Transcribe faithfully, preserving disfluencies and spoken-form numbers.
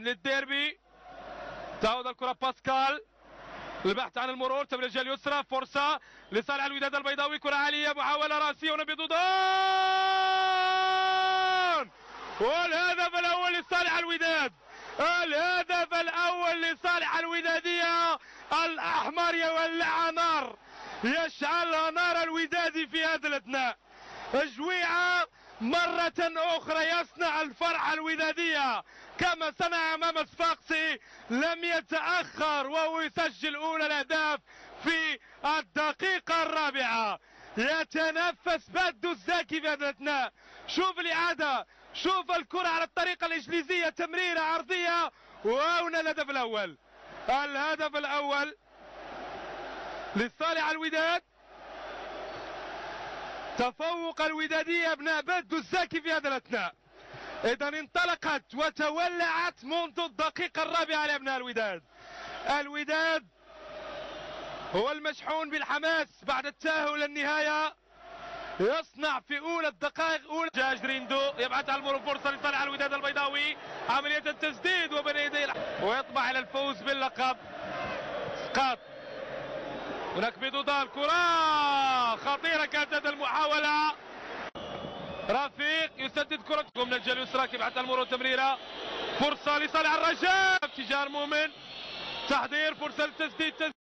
للديربي. تعود الكرة باسكال، البحث عن المرور، تمرير اليسرى، فرصة لصالح الوداد البيضاوي، كرة عالية، محاولة راسية ونبي دودان، والهدف الأول لصالح الوداد. الهدف الأول لصالح الودادية، الأحمر يولعها نار، يشعلها نار الودادي في هذا الأثناء. جويعة مرة أخرى يصنع الفرحة الودادية كما صنع أمام الصفاقسي، لم يتأخر وهو يسجل أولى الأهداف في الدقيقة الرابعة. يتنفس بدو الزاكي في هذا الأثناء. شوف الإعادة، شوف الكرة على الطريقة الإنجليزية، تمريرة عرضية، وهنا الهدف الأول. الهدف الأول لصالح الوداد. تفوق الودادية ابناء بدو الزاكي في هذا الاثناء. اذا انطلقت وتولعت منذ الدقيقة الرابعة لابناء الوداد. الوداد هو المشحون بالحماس بعد التأهل للنهاية، يصنع في اولى الدقائق اولى. جاج ريندو يبعث على المرور، فرصة لصالح الوداد البيضاوي، عملية التسديد وبين يديه ويطمح الى الفوز باللقب. اسقاط هناك بدودان، كرة خطيرة كانت هذه المحاولة. رفيق يسدد كرة من الجهة اليسرى، يبعث المرور، تمريرة، فرصة لصالح الرجاء، اتجاه مؤمن، تحضير، فرصة للتسديد.